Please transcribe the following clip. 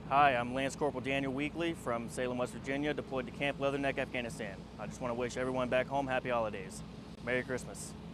Hi, I'm Lance Corporal Daniel Weekley from Salem, West Virginia, deployed to Camp Leatherneck, Afghanistan. I just want to wish everyone back home happy holidays. Merry Christmas.